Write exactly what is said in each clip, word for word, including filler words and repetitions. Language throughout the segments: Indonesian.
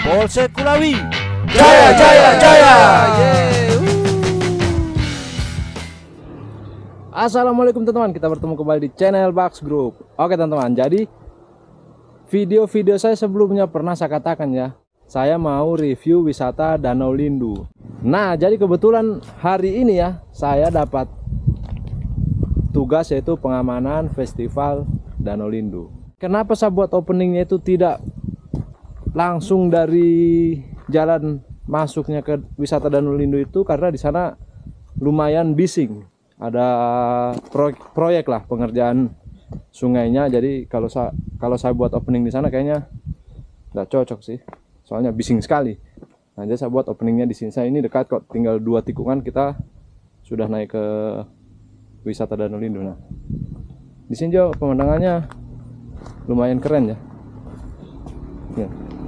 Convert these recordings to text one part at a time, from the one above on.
Polsek Kulawi. Jaya, jaya, jaya. Assalamualaikum teman-teman, kita bertemu kembali di channel Bax Group. Oke teman-teman, jadi video-video saya sebelumnya pernah saya katakan ya, saya mau review wisata Danau Lindu. Nah, jadi kebetulan hari ini ya, saya dapat tugas yaitu pengamanan festival Danau Lindu. Kenapa saya buat openingnya itu tidak langsung dari jalan masuknya ke wisata Danau Lindu itu, karena di sana lumayan bising. Ada proyek, proyek lah pengerjaan sungainya. Jadi kalau saya kalau saya buat opening di sana kayaknya nggak cocok sih, soalnya bising sekali. Nah, jadi saya buat openingnya di sini. Saya ini dekat kok, tinggal dua tikungan kita sudah naik ke wisata Danau Lindu. Nah, di sini juga pemandangannya lumayan keren ya. Ya.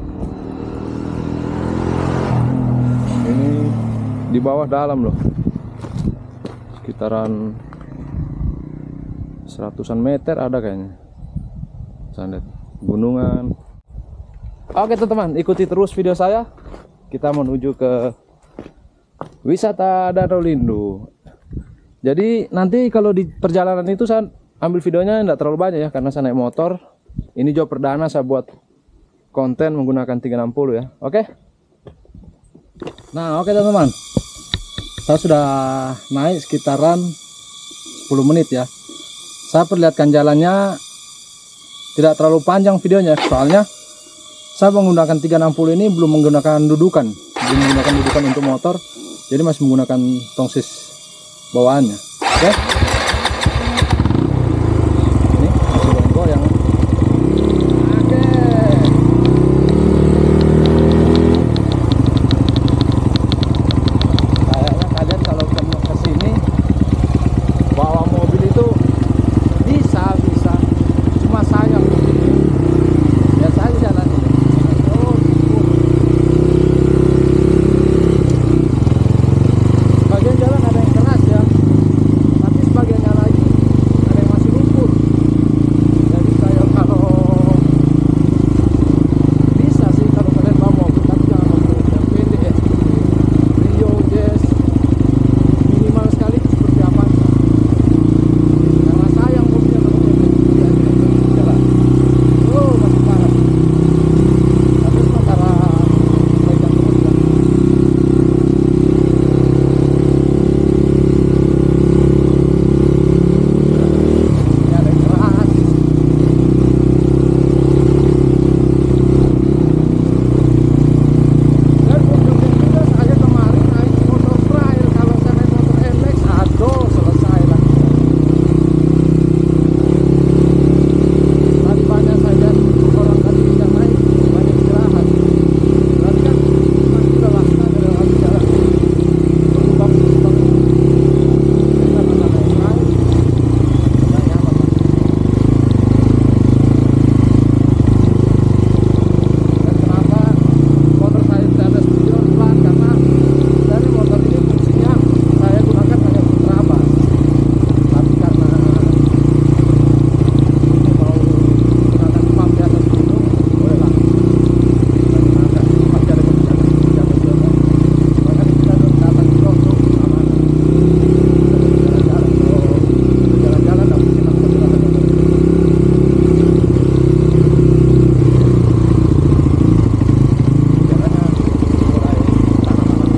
Ini di bawah dalam loh, sekitaran seratusan meter ada kayaknya. Saya lihat gunungan. Oke teman-teman, ikuti terus video saya. Kita menuju ke wisata Danau Lindu. Jadi nanti kalau di perjalanan itu saya ambil videonya tidak terlalu banyak ya, karena saya naik motor. Ini job perdana saya buat konten menggunakan tiga enam nol ya. Oke. Nah, oke teman-teman, saya sudah naik sekitaran sepuluh menit ya. Saya perlihatkan jalannya tidak terlalu panjang videonya, soalnya saya menggunakan tiga enam nol ini belum menggunakan dudukan, belum menggunakan dudukan untuk motor, jadi masih menggunakan tongsis bawaannya. Oke. Ini masih goyang. Oke. Kayaknya kalian kalau ke sini bawa mobil itu bisa bisa, cuma sayang biasa aja jalan ini. Oh, sebagian jalan ada yang keras ya, tapi sebagiannya lagi ada yang masih lumpur. Jadi saya kalau bisa sih kalau kalian bawa mobil, tapi jangan mobil yang pendek ya, Rio, Jazz, minimal sekali seperti Avanza. Karena sayang mobilnya kalau pendek di jalan. Oh, masih parah. Tapi sementara pegang terus ya. Ini ada yang keras. Dan ujungnya juga saya kemarin naik motor trail. Kalau saya naik motor M X, aduh selesai lah. Tadi banyak saya lihat orang tadi yang naik banyak istirahat. Berarti kan masih sudah waktu dari habis jalan. Berubah berubah. Jadi karena saya naik trail, nggak nyaman lah. Dan kenapa motor saya tidak ada studio pelan, karena dari motor ini fungsinya saya gunakan hanya untuk terabas. Tapi karena ini mau gunakan pump di atas gunung, boleh lah. Bagaimana pasti ada kebijakan di atas gunung. Makanya kita harus datang juga untuk aman. Jalan-jalan, kalau jalan-jalan nggak mungkin langsung gunakan motor ini. Jalannya mulai tanah-tanah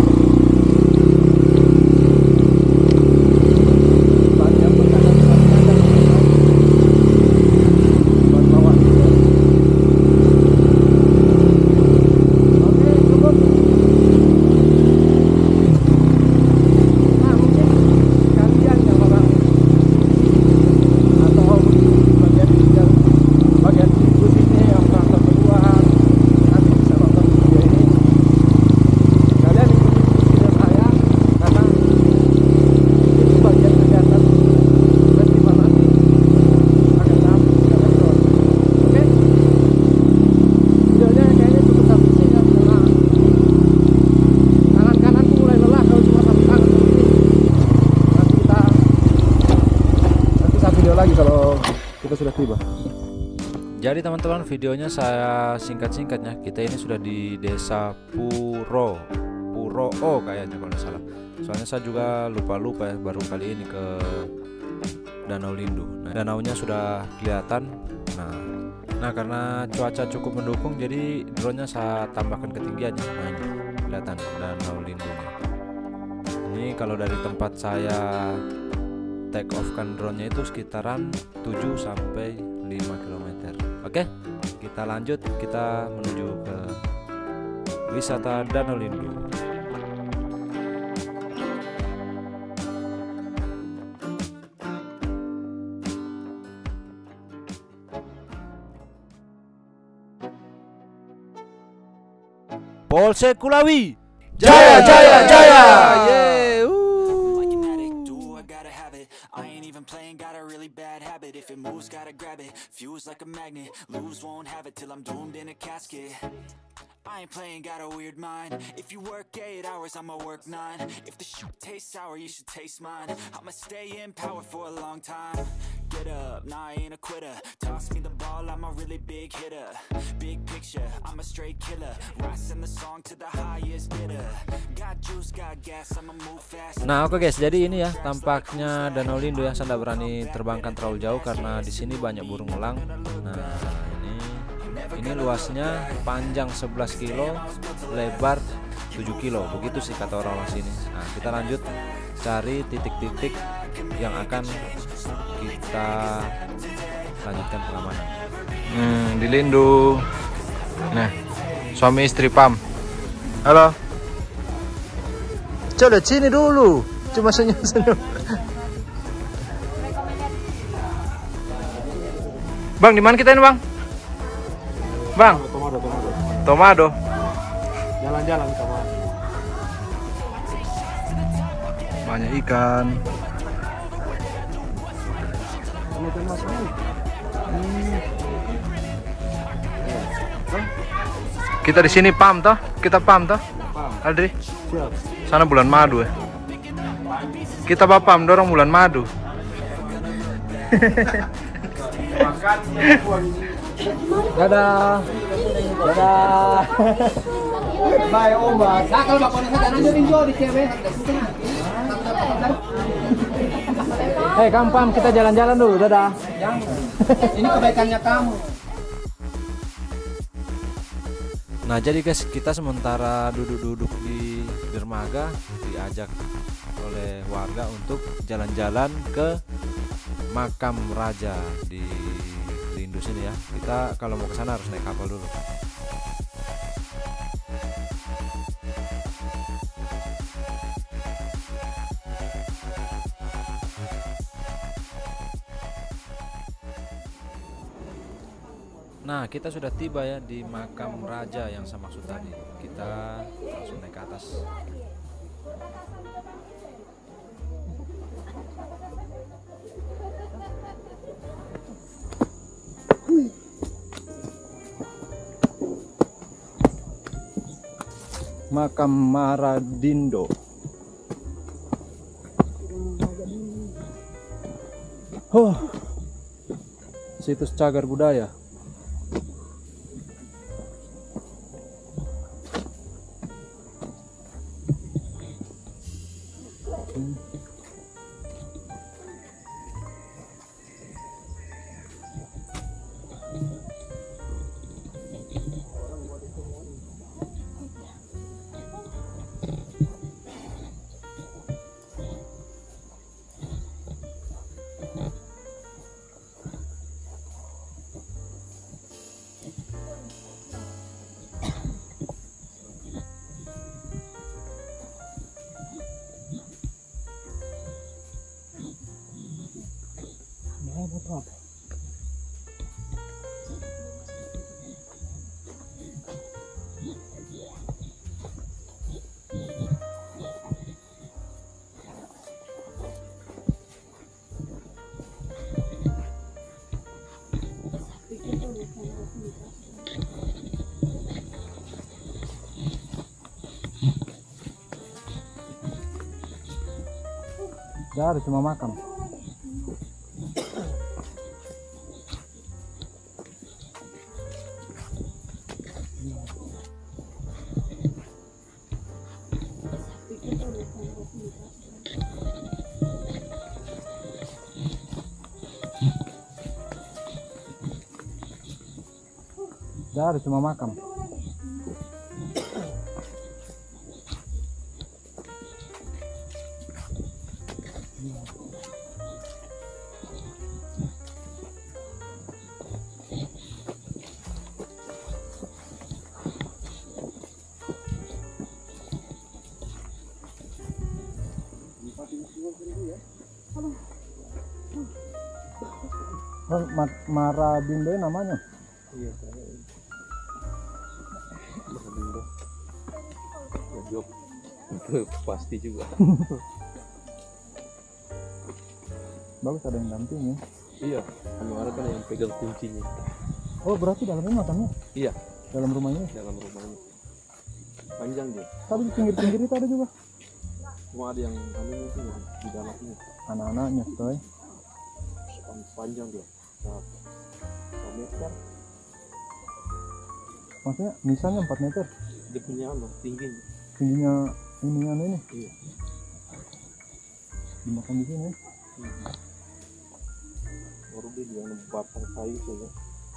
ini. Banyak berkadang-kadang buat bawa juga. Oke, cukup. Nah, mungkin kalian yang orang atau bagian tinggal bagian ibu sini yang merasa keluar, nanti bisa nonton video ini. Kalian ikuti video saya, karena itu bagian kegiatan festival nanti akan sampai sekarang itu. Oke, videonya kayaknya cukup sampai sini ya, karena tangan kananku mulai lelah kalau cuma satu tangan begini. Nanti kita nanti satu video lagi kalau kita sudah tiba. Jadi teman-teman, videonya saya singkat-singkatnya. Kita ini sudah di desa Puro Puro oh kayaknya kalau nggak salah. Soalnya saya juga lupa-lupa ya, baru kali ini ke Danau Lindu. Nah, danaunya sudah kelihatan. Nah, nah karena cuaca cukup mendukung, jadi drone-nya saya tambahkan ketinggiannya. Nah, ini kelihatan Danau Lindunya. Ini kalau dari tempat saya take off kan drone-nya itu sekitaran tujuh sampai lima kilometer. Oke, kita lanjut, kita menuju ke wisata Danau Lindu. Polsek Kulawi, Jaya, jaya, jaya. Yeay, uh. Like an addict, do I gotta have it. I ain't even playing, got a really bad habit. If it moves, gotta grab it. Fuse like a magnet, lose, won't have it till I'm doomed in a casket. I ain't playing, got a weird mind. If you work eight hours, I'ma work nine. If the shit tastes sour, you should taste mine. I'ma stay in power for a long time. Get up, nah, I ain't a quitter. Toss me the ball, I'm a really big hitter. Big picture, I'm a straight killer. Rising the song to the highest bidder. Got juice, got gas, I'ma move fast. Nah, oke guys, jadi ini ya tampaknya Danau Lindu ya. Saya tidak berani terbangkan terlalu jauh karena di sini banyak burung elang. Nah, ini ini luasnya panjang sebelas kilo, lebar tujuh kilo. Begitu sih kata orang-orang sini. Nah, kita lanjut cari titik-titik yang akan kita lanjutkan pengamanan. Hmm, di Lindu. Nah, suami istri Pam. Halo. Coba sini dulu, cuma senyum-senyum. Bang, di mana kita ini, Bang? Bang. Tomado, tomado. Tomado. Jalan-jalan sama. Banyak ikan. Kita di sini pam toh? Kita pam toh? Aldri? Siap. Sana bulan madu ya. Kita bapam dorong bulan madu. Dadah. Dadah. Bye, Oma. Sakal bakon na tanan yo rinjo di cewek. Hei, Kampam, kita jalan-jalan dulu. Dadah. Ini kebaikannya kamu. Nah, jadi guys, kita sementara duduk-duduk di dermaga, diajak oleh warga untuk jalan-jalan ke makam raja di Lindu sini ya. Kita kalau mau ke sana harus naik kapal dulu. Nah, kita sudah tiba ya di makam raja yang saya maksud tadi. Kita langsung naik ke atas. Makam Maradindo. Oh, situs cagar budaya. Dari cuma makam. Dari cuma makam. Oh, Marabindo namanya? Iya, Marabindo. Ya, job. Itu pasti juga. Bagus ada yang dampingi. Iya, Anwar kan yang pegang kuncinya. Oh, berarti dalam rumah makamnya? Iya, Dalam rumahnya? dalam rumahnya. Panjang dia. Tapi di pinggir-pinggir itu ada juga. Cuma ada yang anunya itu yang di dalamnya. Anak-anaknya, coy. Panjang dia. Nah, satu meter. Maksudnya misalnya empat meter. Dia punya anu tingginya. Tingginya ini anu ini. Iya. Dimakan di sini. Baru dia yang batang kayu saja.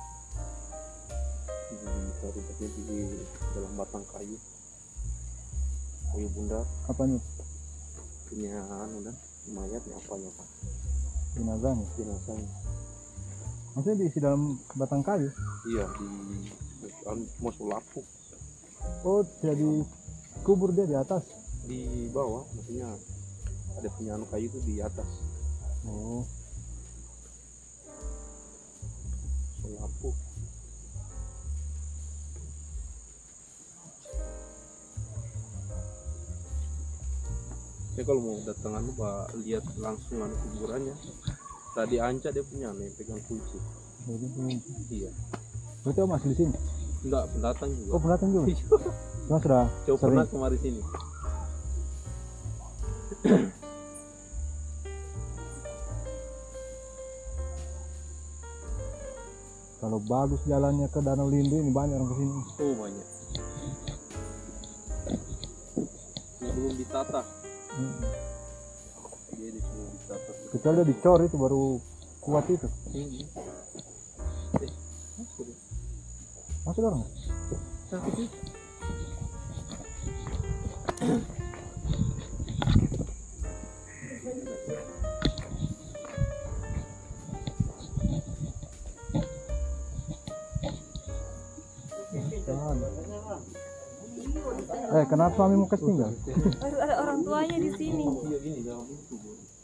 Ditaruh di, di dalam batang kayu. Kayu bundar. Apanya? Punya anu dan mayatnya apanya pak? Jenazahnya. Jenazahnya. Maksudnya diisi dalam batang kayu? Iya, di anu mau lapuk. Oh, jadi kubur dia di atas? Di bawah, maksudnya ada punya anu kayu itu di atas. Oh. Lapuk. Ya kalau mau datang anu pak lihat langsung anu kuburannya. Tadi Anca dia punya nih pegang kunci. Oh, dia punya. Iya. Berarti Om masih di sini? Enggak, pendatang juga. Oh, pendatang juga? Cuma sudah Coba sering. pernah kemari sini. Kalau bagus jalannya ke Danau Lindu ini banyak orang kesini. Oh banyak. Yang belum ditata. Hmm. Dia di belum ditata. Kecuali dia dicor itu baru kuat itu. Ini. Eh, masuk. Masuk orang? Sakit itu. Eh, kenapa kami mau tinggal? Baru ada orang tuanya di sini. Iya gini dalam itu.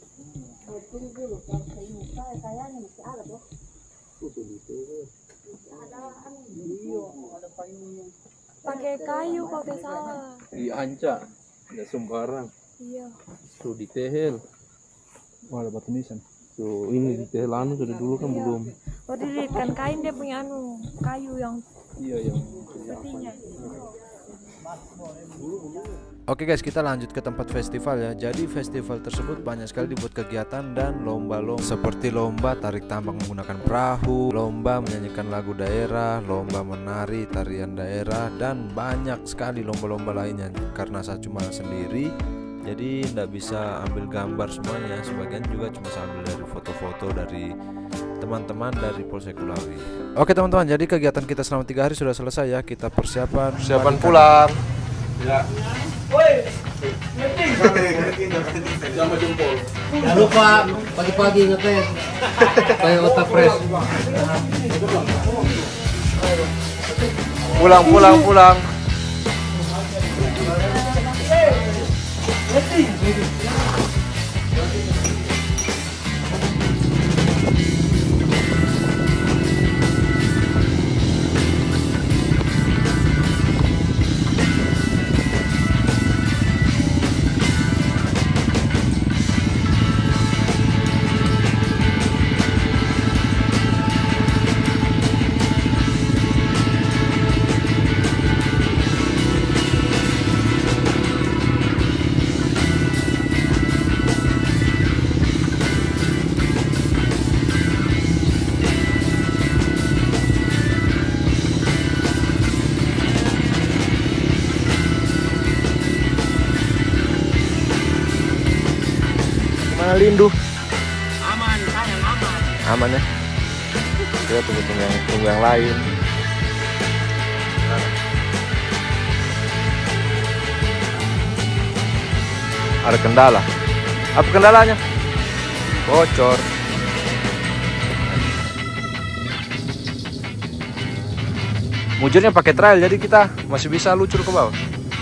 Pakai kayu kalau tidak salah. Di Anca, nggak sembarang. Iya. Tuh di Tehel. Wah, ada batu nisan. Tuh ini di Tehel anu sudah dulu kan belum. Oh, dilihatkan kain dia punya anu kayu yang Iya yang. petinya. Oke guys, kita lanjut ke tempat festival ya. Jadi festival tersebut banyak sekali dibuat kegiatan dan lomba-lomba seperti lomba tarik tambang menggunakan perahu, lomba menyanyikan lagu daerah, lomba menari tarian daerah, dan banyak sekali lomba-lomba lainnya. Karena saya cuma sendiri, jadi tidak bisa ambil gambar semuanya. Sebagian juga cuma saya ambil dari foto-foto dari teman-teman dari Polsek Kulawi. Oke teman-teman, jadi kegiatan kita selama tiga hari sudah selesai ya. Kita persiapan Persiapan pulang. Ya. Sama jempol. Jangan lupa pagi-pagi ngetes supaya otak fresh. Pulang pulang pulang. Lindu Aman, sayang aman. aman ya. Kita tunggu tunggu yang, tunggu yang lain. ada kendala. Apa kendalanya? Bocor. Mujurnya pakai trail, jadi kita masih bisa lucur ke bawah.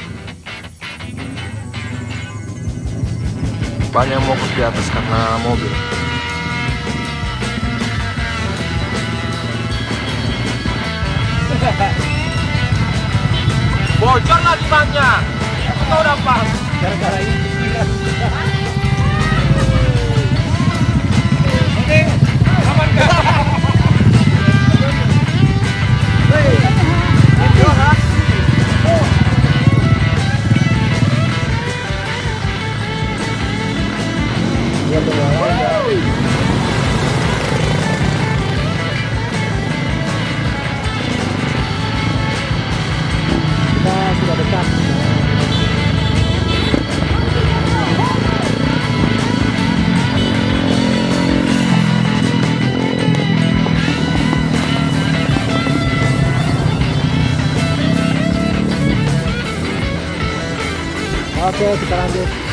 Banyak yang mogok di atas karena mobil. Bocor lagi bannya. Kau udah pas. Gara-gara ini. Oke, aman kah? Oke, kita lanjut.